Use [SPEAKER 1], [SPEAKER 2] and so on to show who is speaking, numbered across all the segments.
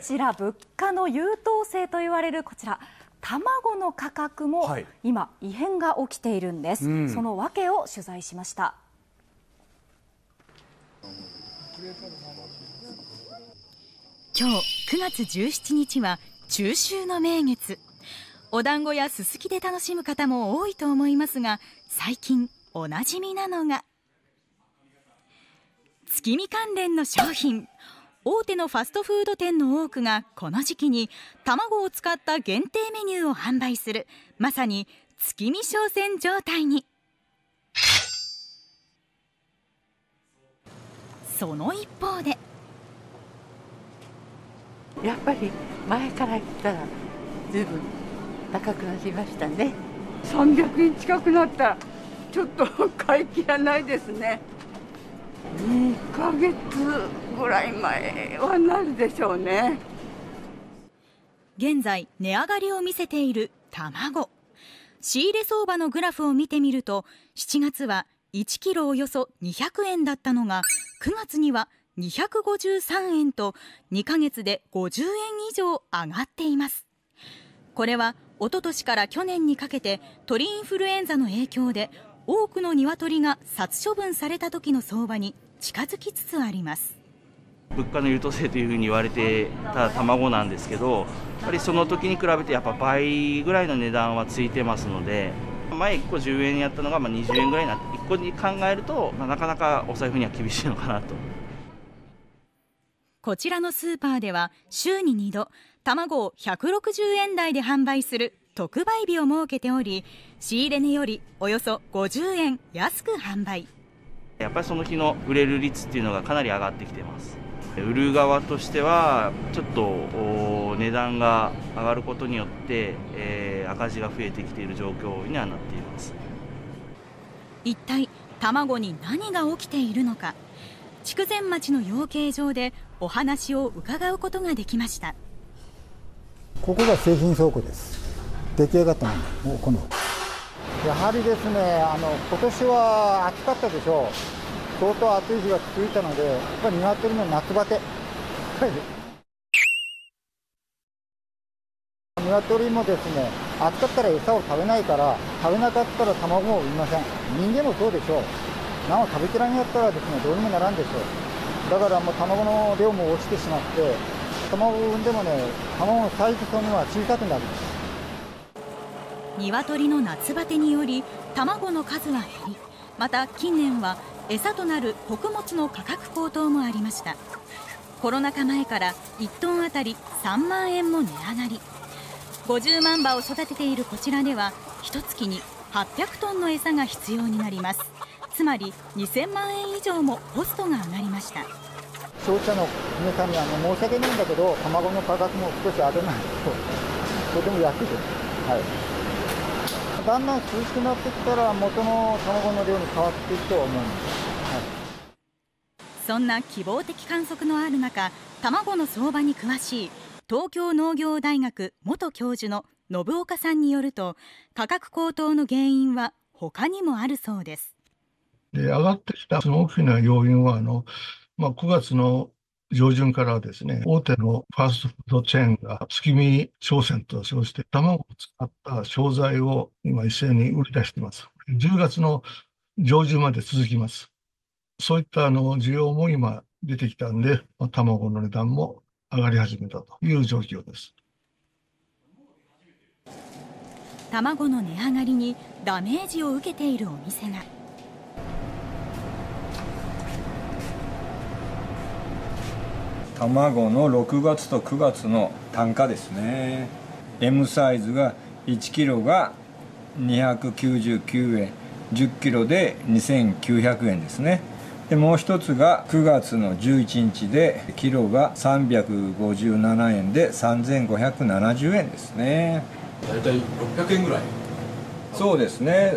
[SPEAKER 1] ちら物価の優等生と言われるこちら卵の価格も今異変が起きているんです、その訳を取材しました。
[SPEAKER 2] 今日9月17日は中秋の名月。お団子やすすきで楽しむ方も多いと思いますが、最近おなじみなのが月見関連の商品。大手のファストフード店の多くがこの時期に卵を使った限定メニューを販売する、まさに月見商戦状態に。その一方で
[SPEAKER 3] やっぱり前から言ったらずいぶん高くなりましたね。
[SPEAKER 4] 300円近くなったらちょっと買い切らないですね。2ヶ月ぐらい前はなるでしょうね。
[SPEAKER 2] 現在値上がりを見せている卵。仕入れ相場のグラフを見てみると、7月は1キロおよそ200円だったのが9月には253円と2ヶ月で50円以上上がっています。これは一昨年から去年にかけて鳥インフルエンザの影響で多くの鶏が殺処分された時の相場に近づきつつあります。
[SPEAKER 5] 物価の優等生というふうに言われてた卵なんですけど、やっぱりその時に比べてやっぱ倍ぐらいの値段はついてますので、前1個10円やったのが20円ぐらいになって、1個に考えるとなかなかお財布には厳しいのかなと。
[SPEAKER 2] こちらのスーパーでは週に2度卵を160円台で販売する特売日を設けており、仕入れ値よりおよそ50円安く販売。
[SPEAKER 5] やっぱりその日の売れる率っていうのがかなり上がってきてます。売る側としてはちょっと値段が上がることによって、赤字が増えてきている状況にはなっています。
[SPEAKER 2] 一体卵に何が起きているのか、筑前町の養鶏場でお話を伺うことができました。
[SPEAKER 6] ここが製品倉庫です。出来上がったもの、もうこのやはりですね、今年は暑かったでしょう。相当暑い日が続いたので、やっぱり鶏の夏バテ、鶏もですね、暑かったら餌を食べないから、食べなかったら卵を産みません。人間もそうでしょう。何を食べきらんやったらですね、どうにもならんでしょう。だからもう卵の量も落ちてしまって、卵を産んでもね、卵のサイズそのものは小さくなる。
[SPEAKER 2] 鶏の夏バテにより卵の数は減り、また近年は餌となる穀物の価格高騰もありました。コロナ禍前から1トンあたり3万円も値上がり。50万羽を育てているこちらでは1月に800トンの餌が必要になります。つまり2000万円以上もコストが上がりました。
[SPEAKER 6] 消費者の皆さんに申し訳ないんだけど、卵の価格も少し上げないととても安いです。だんだん涼しくなってきたら元の卵の量に変わっていくとは思うんです、
[SPEAKER 2] そんな希望的観測のある中、卵の相場に詳しい東京農業大学元教授の信岡さんによると、価格高騰の原因は他にもあるそうです。
[SPEAKER 7] 上がってきたその大きな要因は9月の上旬からですね、大手のファーストフードチェーンが月見商戦と称して卵を使った商材を今一斉に売り出しています。10月の上旬まで続きます。そういった需要も今出てきたんで、卵の値段も上がり始めたという状況です。
[SPEAKER 2] 卵の値上がりにダメージを受けているお店が。
[SPEAKER 8] 卵の6月と9月の単価ですね。 M サイズが1キロが299円、10キロで2900円ですね。でもう一つが9月の11日でキロが357円で3570円ですね。
[SPEAKER 9] だいたい600円ぐらい。
[SPEAKER 8] そうですね。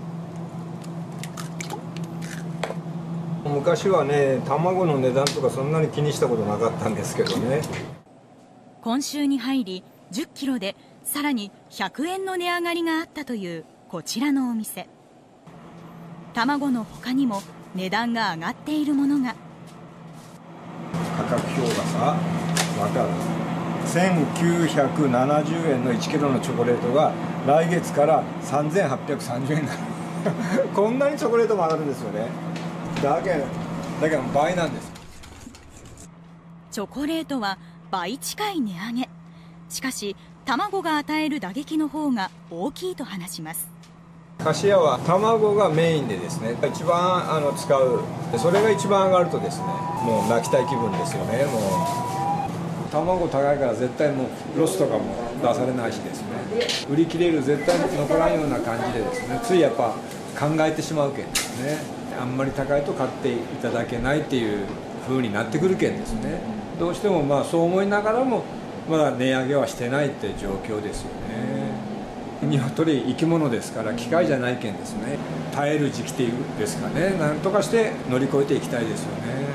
[SPEAKER 8] 昔はね、卵の値段とかそんなに気にしたことなかったんですけどね。
[SPEAKER 2] 今週に入り10キロでさらに100円の値上がりがあったというこちらのお店。卵の他にも値段が上がっているものが。
[SPEAKER 8] 価格表がさ、わかる。 1970円の1キロのチョコレートが来月から3830円になるこんなにチョコレートも上がるんですよね。だけど倍なんです。
[SPEAKER 2] チョコレートは倍近い値上げ。しかし卵が与える打撃の方が大きいと話します。
[SPEAKER 8] 菓子屋は卵がメインでですね、一番使う、それが一番上がるとですね、もう泣きたい気分ですよね。もう卵高いから絶対もうロスとかも出されないしですね、売り切れる絶対残らんような感じでですね、ついやっぱ考えてしまうけんですね。あんまり高いと買っていただけないっていう風になってくるけんですね。どうしてもまあそう思いながらもまだ値上げはしてないって状況ですよね。鶏生き物ですから機械じゃないけんですね。耐える時期っていうんですかね、なんとかして乗り越えていきたいですよね。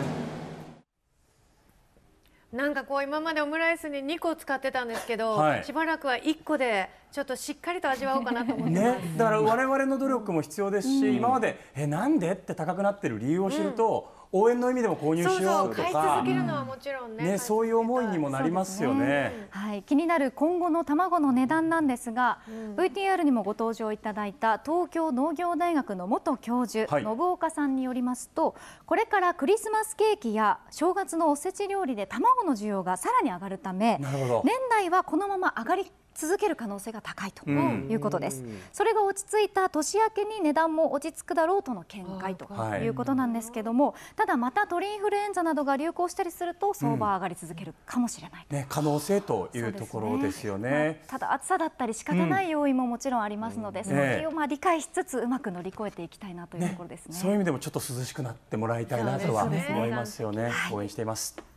[SPEAKER 10] なんかこう今までオムライスに2個使ってたんですけど、しばらくは1個でちょっとしっかりと味わおうかなと思ってます。
[SPEAKER 11] だから我々の努力も必要ですし、今までなんでって高くなってる理由を知ると、応援の意味でも購入しようとか、
[SPEAKER 10] 買い続けるのはもちろんね、
[SPEAKER 11] そういう思いにもなりますよね。
[SPEAKER 1] はい、気になる今後の卵の値段なんですが、VTR にもご登場いただいた東京農業大学の元教授、信岡さんによりますと、これからクリスマスケーキや正月のおせち料理で卵の需要がさらに上がるため、年内はこのまま上がり続ける可能性が高いということです。それが落ち着いた年明けに値段も落ち着くだろうとの見解ということなんですけども、ただまた鳥インフルエンザなどが流行したりすると相場上がり続けるかもしれない、
[SPEAKER 11] 可能性というところですよね。
[SPEAKER 1] ただ暑さだったり仕方ない要因ももちろんありますので、その気を理解しつつうまく乗り越えていきたいなというところですね。
[SPEAKER 11] そういう意味でもちょっと涼しくなってもらいたいなとは思いますよね。応援しています。